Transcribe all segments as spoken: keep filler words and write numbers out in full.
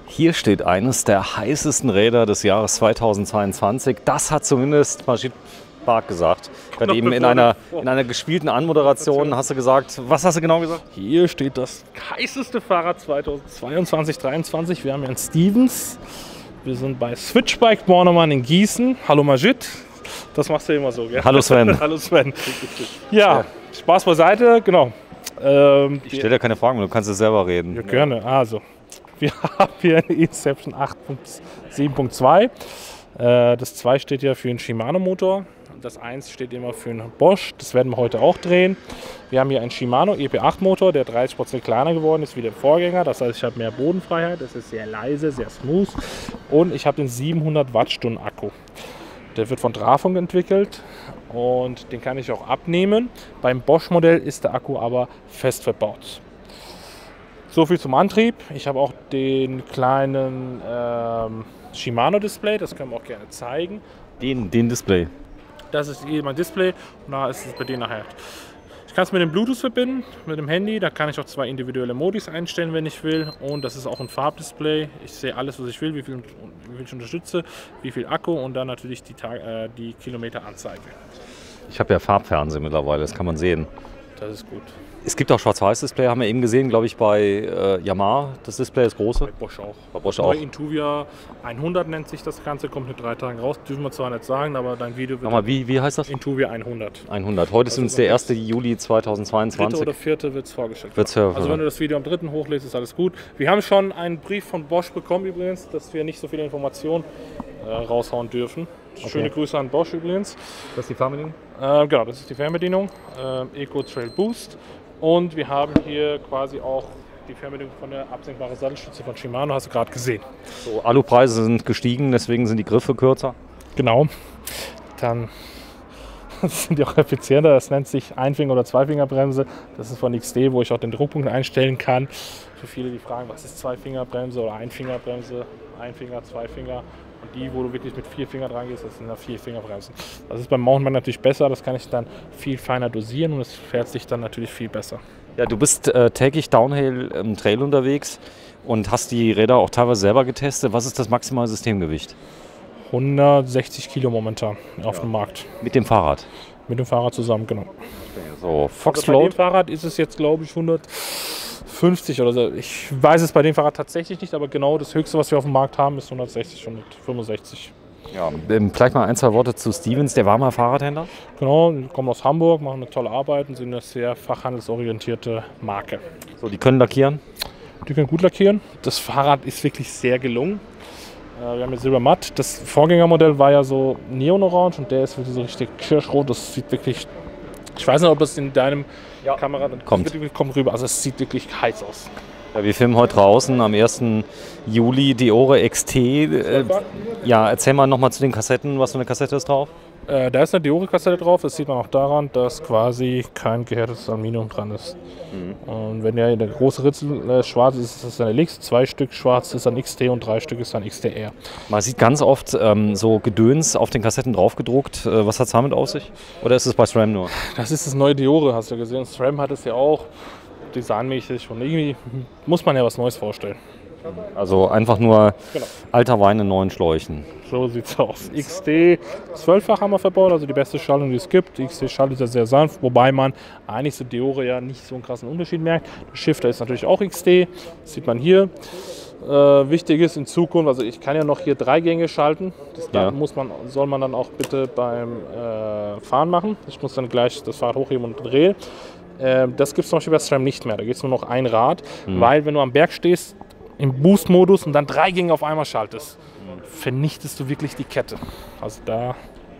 Hier steht eines der heißesten Räder des Jahres zweitausendzweiundzwanzig. Das hat zumindest Majid Bark gesagt. Gerade eben in einer, in einer gespielten Anmoderation hast du gesagt, was hast du genau gesagt? Hier steht das heißeste Fahrrad zweitausendzweiundzwanzig dreiundzwanzig. Wir haben hier einen Stevens. Wir sind bei Switchbike Bornemann in Gießen. Hallo Majid. Das machst du immer so, gell? Hallo Sven. Hallo Sven. Ja, Spaß beiseite, genau. Ähm, ich stelle dir keine Fragen, du kannst es selber reden. Ja, gerne. Also, wir haben hier eine Inception acht Punkt sieben Punkt zwei. Äh, das zwei steht ja für einen Shimano-Motor. Das eins steht immer für einen Bosch. Das werden wir heute auch drehen. Wir haben hier einen Shimano E P acht Motor, der dreißig Prozent kleiner geworden ist wie der Vorgänger. Das heißt, ich habe mehr Bodenfreiheit. Das ist sehr leise, sehr smooth. Und ich habe den siebenhundert Wattstunden Akku. Der wird von Trafunk entwickelt und den kann ich auch abnehmen. Beim Bosch-Modell ist der Akku aber fest verbaut. So viel zum Antrieb. Ich habe auch den kleinen ähm, Shimano-Display, das können wir auch gerne zeigen. Den, den Display? Das ist hier mein Display und da ist es bei denen nachher. Ich kann es mit dem Bluetooth verbinden, mit dem Handy. Da kann ich auch zwei individuelle Modis einstellen, wenn ich will. Und das ist auch ein Farbdisplay. Ich sehe alles, was ich will, wie viel, wie viel ich unterstütze, wie viel Akku und dann natürlich die, Tag, äh, die Kilometeranzeige. Ich habe ja Farbfernsehen mittlerweile, das kann man sehen. Das ist gut. Es gibt auch Schwarz-Weiß-Display, haben wir eben gesehen, glaube ich, bei äh, Yamaha. Das Display ist große. Bei Bosch auch. Bei Bosch das auch. neue Intuvia hundert nennt sich das Ganze, kommt in drei Tagen raus. Dürfen wir zwar nicht sagen, aber dein Video wird. Mal, wie, wie heißt das? Intuvia hundert. hundert. Heute ist uns der erste Juli zweitausendzweiundzwanzig. Dritte oder vierte wird es vorgestellt. Wird's also wenn du das Video am dritten hochlädst, ist alles gut. Wir haben schon einen Brief von Bosch bekommen übrigens, dass wir nicht so viele Informationen äh, raushauen dürfen. Okay. Schöne Grüße an Bosch übrigens. Das ist die Fernbedienung? Äh, genau, das ist die Fernbedienung. Äh, Eco Trail Boost. Und wir haben hier quasi auch die Fernbedienung von der absenkbaren Sattelstütze von Shimano, hast du gerade gesehen. So, Alupreise sind gestiegen, deswegen sind die Griffe kürzer. Genau. Dann sind die auch effizienter. Das nennt sich Einfinger- oder Zweifingerbremse. Das ist von X D, wo ich auch den Druckpunkt einstellen kann. Für viele, die fragen, was ist Zweifingerbremse oder Einfingerbremse, Einfinger, Zweifinger. Und die, wo du wirklich mit vier Fingern dran gehst, das sind da vier Fingerbremsen. Das ist beim Mountainbike natürlich besser, das kann ich dann viel feiner dosieren und es fährt sich dann natürlich viel besser. Ja, du bist äh, täglich Downhill im Trail unterwegs und hast die Räder auch teilweise selber getestet. Was ist das maximale Systemgewicht? hundertsechzig Kilo momentan auf ja. dem Markt. Mit dem Fahrrad? Mit dem Fahrrad zusammen, genau. So, Fox also bei dem Fahrrad ist es jetzt, glaube ich, hundertfünfzig oder so. Ich weiß es bei dem Fahrrad tatsächlich nicht, aber genau das Höchste, was wir auf dem Markt haben, ist hundertsechzig, hundertfünfundsechzig. Ja, vielleicht mal ein, zwei Worte zu Stevens, der war mal Fahrradhändler. Genau, die kommen aus Hamburg, machen eine tolle Arbeit und sind eine sehr fachhandelsorientierte Marke. So, die können lackieren? Die können gut lackieren. Das Fahrrad ist wirklich sehr gelungen. Wir haben jetzt Silber Matt. Das Vorgängermodell war ja so Neonorange und der ist wirklich so richtig kirschrot. Das sieht wirklich, ich weiß nicht, ob es in deinem ja. Kamera kommt. kommt rüber. Also es sieht wirklich heiß aus. Ja, wir filmen heute draußen am ersten Juli Deore X T. Äh, ja, erzähl mal nochmal zu den Kassetten. Was für eine Kassette ist drauf? Äh, da ist eine Deore-Kassette drauf. Das sieht man auch daran, dass quasi kein gehärtetes Aluminium dran ist. Mhm. Und wenn ja der große Ritzel äh, schwarz ist, ist das ein L X. Zwei Stück schwarz ist ein X T und drei Stück ist ein X T R. Man sieht ganz oft ähm, so Gedöns auf den Kassetten drauf gedruckt. Äh, was hat es damit auf sich? Oder ist es bei SRAM nur? Das ist das neue Deore, hast du ja gesehen. SRAM hat es ja auch. Designmäßig und irgendwie muss man ja was Neues vorstellen. Also einfach nur genau. Alter Wein in neuen Schläuchen. So sieht's aus. X D zwölffach haben wir verbaut, also die beste Schaltung, die es gibt. Die X D-Schaltung ist ja sehr sanft, wobei man eigentlich so Deore ja nicht so einen krassen Unterschied merkt. Der Shifter ist natürlich auch X D, das sieht man hier. Äh, wichtig ist in Zukunft, also ich kann ja noch hier drei Gänge schalten. Das ja. muss man, soll man dann auch bitte beim äh, Fahren machen. Ich muss dann gleich das Fahrrad hochheben und drehen. Das gibt es zum Beispiel bei SRAM nicht mehr. Da gibt es nur noch ein Rad, mhm. weil wenn du am Berg stehst, im Boost-Modus und dann drei Gänge auf einmal schaltest, mhm. vernichtest du wirklich die Kette. Also da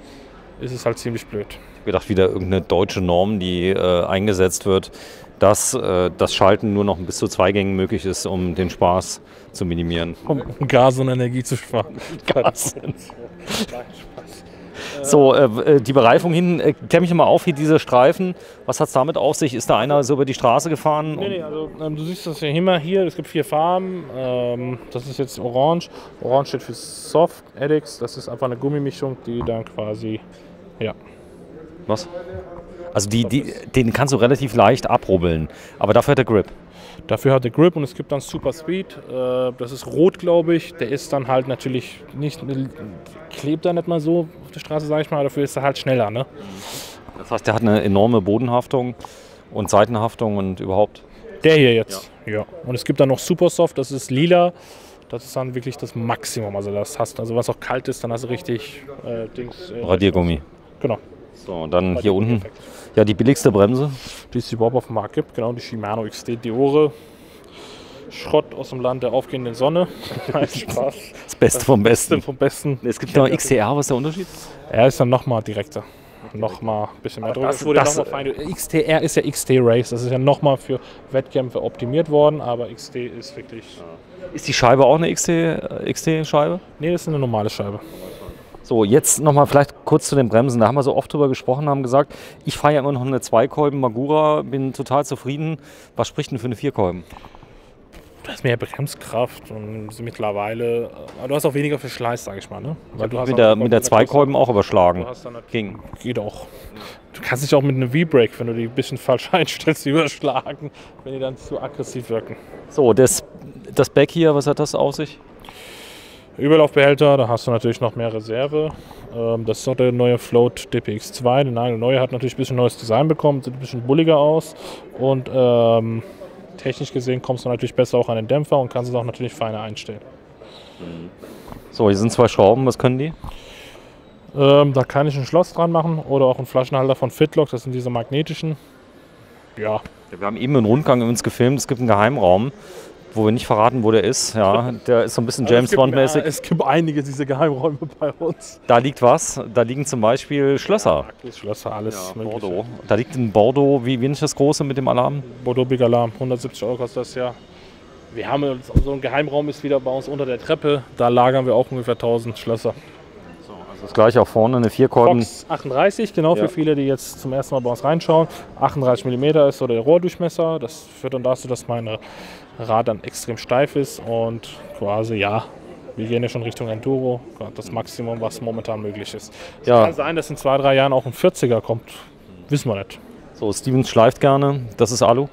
ist es halt ziemlich blöd. Ich habe gedacht, wieder irgendeine deutsche Norm, die äh, eingesetzt wird, dass äh, das Schalten nur noch bis zu zwei Gängen möglich ist, um den Spaß zu minimieren. Um Gas und Energie zu sparen. Gas. So, äh, die Bereifung hin, äh, klär mich mal auf, hier diese Streifen, was hat es damit auf sich? Ist da einer so über die Straße gefahren? Nee, nee, also ähm, du siehst das ja immer hier, es gibt vier Farben, ähm, das ist jetzt Orange, Orange steht für Soft Addicts, das ist einfach eine Gummimischung, die dann quasi, ja. Was? Also die, die, den kannst du relativ leicht abrubbeln, aber dafür hat er Grip. Dafür hat er Grip und es gibt dann Super Speed. Äh, das ist rot, glaube ich. Der ist dann halt natürlich nicht, klebt da nicht mal so auf der Straße, sage ich mal. Dafür ist er halt schneller. Ne? Das heißt, der hat eine enorme Bodenhaftung und Seitenhaftung und überhaupt. Der hier jetzt, ja. ja. Und es gibt dann noch Super Soft, das ist lila. Das ist dann wirklich das Maximum. Also das hast, also was auch kalt ist, dann hast du richtig äh, Dings. Äh, Radiergummi. Genau. So, und dann hier unten. Ja, die billigste Bremse. Die es überhaupt auf dem Markt gibt, genau, die Shimano X T Deore. Schrott aus dem Land der aufgehenden Sonne. Nein, Spaß. Das Beste vom Besten. Vom Besten. Es gibt noch X T R, was ist der Unterschied? Er ist dann nochmal direkter. Nochmal ein bisschen mehr Druck. Das, das, noch mal X T R ist ja X T Race, das ist ja nochmal für Wettkämpfe optimiert worden, aber X T ist wirklich... Ist die Scheibe auch eine X T-Scheibe? Nee, das ist eine normale Scheibe. So, jetzt nochmal vielleicht kurz zu den Bremsen. Da haben wir so oft drüber gesprochen, haben gesagt, ich fahre ja immer noch eine Zweikolben Magura, bin total zufrieden. Was spricht denn für eine Vierkolben? Du hast mehr Bremskraft und mittlerweile, aber du hast auch weniger Verschleiß, sag ich mal. Ne? Weil du hast mit der, mit der Zweikolben auch überschlagen. Ging. Geht auch. Du kannst dich auch mit einem V-Brake, wenn du die ein bisschen falsch einstellst, überschlagen, wenn die dann zu aggressiv wirken. So, das, das Back hier, was hat das auf sich? Überlaufbehälter, da hast du natürlich noch mehr Reserve. Ähm, das ist auch der neue Float D P X zwei. Der neue hat natürlich ein bisschen neues Design bekommen, sieht ein bisschen bulliger aus. Und ähm, technisch gesehen kommst du natürlich besser auch an den Dämpfer und kannst es auch natürlich feiner einstellen. So, hier sind zwei Schrauben, was können die? Ähm, da kann ich ein Schloss dran machen oder auch einen Flaschenhalter von Fitlock, das sind diese magnetischen. Ja. Wir haben eben einen Rundgang übrigens gefilmt, es gibt einen Geheimraum, wo wir nicht verraten, wo der ist. Ja, der ist so ein bisschen James Bond-mäßig. Es gibt einige dieser Geheimräume bei uns. Da liegt was, da liegen zum Beispiel Schlösser. Schlösser, alles ja, Bordeaux. Da liegt ein Bordeaux, wie, wie ist das große mit dem Alarm? Bordeaux Big Alarm, hundertsiebzig Euro kostet das ja. Wir haben so ein Geheimraum ist wieder bei uns unter der Treppe, da lagern wir auch ungefähr tausend Schlösser. So, also das gleiche auch vorne, eine Vierkolben. Fox achtunddreißig, genau, ja. Für viele, die jetzt zum ersten Mal bei uns reinschauen. achtunddreißig Millimeter ist so der Rohrdurchmesser, das führt dann dazu, dass meine Rad dann extrem steif ist und quasi, ja, wir gehen ja schon Richtung Enduro, das Maximum, was momentan möglich ist. Es ja. kann sein, dass in zwei, drei Jahren auch ein vierziger kommt, wissen wir nicht. So, Stevens schleift gerne, das ist Alu?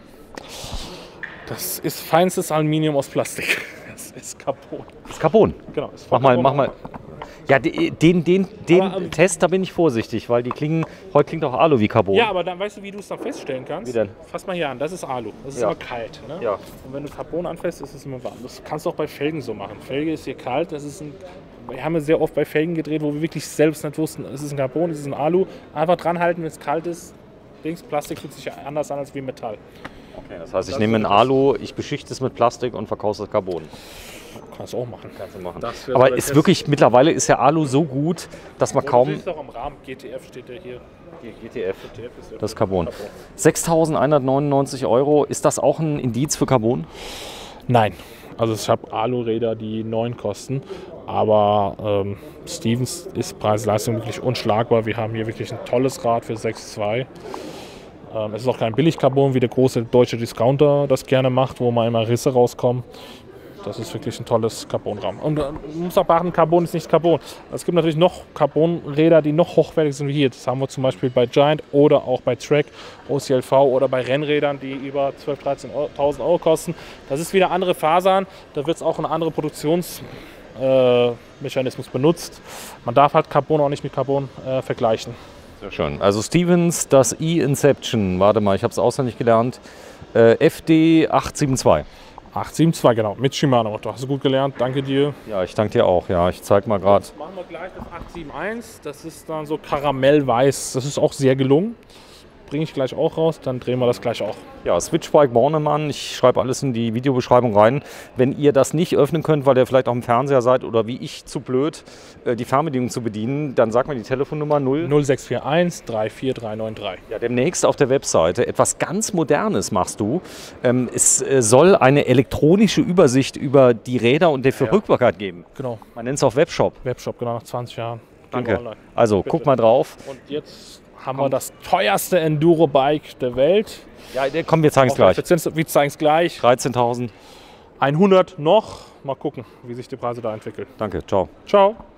Das ist feinstes Aluminium aus Plastik. Das ist Carbon. Das ist Carbon? Genau. Ist mach mal, mach mal. Ja, den, den, den aber, ähm, Test, da bin ich vorsichtig, weil die klingen, heute klingt auch Alu wie Carbon. Ja, aber dann weißt du, wie du es dann feststellen kannst? Wie denn? Fass mal hier an, das ist Alu, das ist ja. immer kalt. Ne? Ja. Und wenn du Carbon anfasst, ist es immer warm. Das kannst du auch bei Felgen so machen. Felge ist hier kalt, das ist ein, wir haben ja sehr oft bei Felgen gedreht, wo wir wirklich selbst nicht wussten, es ist ein Carbon, es ist ein Alu. Einfach dran halten, wenn es kalt ist. Links, Plastik fühlt sich anders an als wie Metall. Okay, das heißt, ich das nehme ein Alu, ich beschichte es mit Plastik und verkaufe das Carbon. Kannst du auch machen. Kannst du machen. Aber ist wirklich, mittlerweile ist der Alu so gut, dass man und kaum... Du siehst auch am Rahmen, G T F steht ja hier. G T F, G T F ist das ist Carbon. Carbon. sechstausendeinhundertneunundneunzig Euro, ist das auch ein Indiz für Carbon? Nein. Also ich habe Alu-Räder, die neun kosten, aber ähm, Stevens ist Preis-Leistung wirklich unschlagbar. Wir haben hier wirklich ein tolles Rad für sechs Komma zwei. Ähm, es ist auch kein Billig-Carbon, wie der große deutsche Discounter das gerne macht, wo mal immer Risse rauskommen. Das ist wirklich ein tolles Carbonrahmen. Und man muss auch beachten, Carbon ist nicht Carbon. Es gibt natürlich noch Carbonräder, die noch hochwertig sind wie hier. Das haben wir zum Beispiel bei Giant oder auch bei Trek, O C L V oder bei Rennrädern, die über zwölftausend, dreizehntausend Euro kosten. Das ist wieder andere Fasern. Da wird es auch ein anderer Produktionsmechanismus äh, benutzt. Man darf halt Carbon auch nicht mit Carbon äh, vergleichen. Sehr schön. Also Stevens, das E-Inception, warte mal, ich habe es auswendig gelernt, äh, F D acht sieben zwei. acht sieben zwei, genau, mit Shimano Motor. Hast du gut gelernt, danke dir. Ja, ich danke dir auch. Ja, ich zeig mal gerade. Machen wir gleich das acht sieben eins, das ist dann so karamellweiß, das ist auch sehr gelungen. Bringe ich gleich auch raus, dann drehen wir das gleich auch. Ja, Switchbike Bornemann, ich schreibe alles in die Videobeschreibung rein. Wenn ihr das nicht öffnen könnt, weil ihr vielleicht auch im Fernseher seid oder wie ich zu blöd, die Fernbedienung zu bedienen, dann sagt mir die Telefonnummer null null sechs vier eins drei vier drei neun drei. Ja, demnächst auf der Webseite etwas ganz Modernes machst du. Ähm, es soll eine elektronische Übersicht über die Räder und die Verrückbarkeit ja. geben. Genau. Man nennt es auch Webshop. Webshop, genau, nach zwanzig Jahren. Danke. Also, Bitte. Guck mal drauf. Und jetzt haben wir das teuerste Enduro-Bike der Welt. Ja, komm, wir zeigen es gleich. Wir zeigen es gleich. dreizehntausend. hundert noch. Mal gucken, wie sich die Preise da entwickeln. Danke, ciao. Ciao.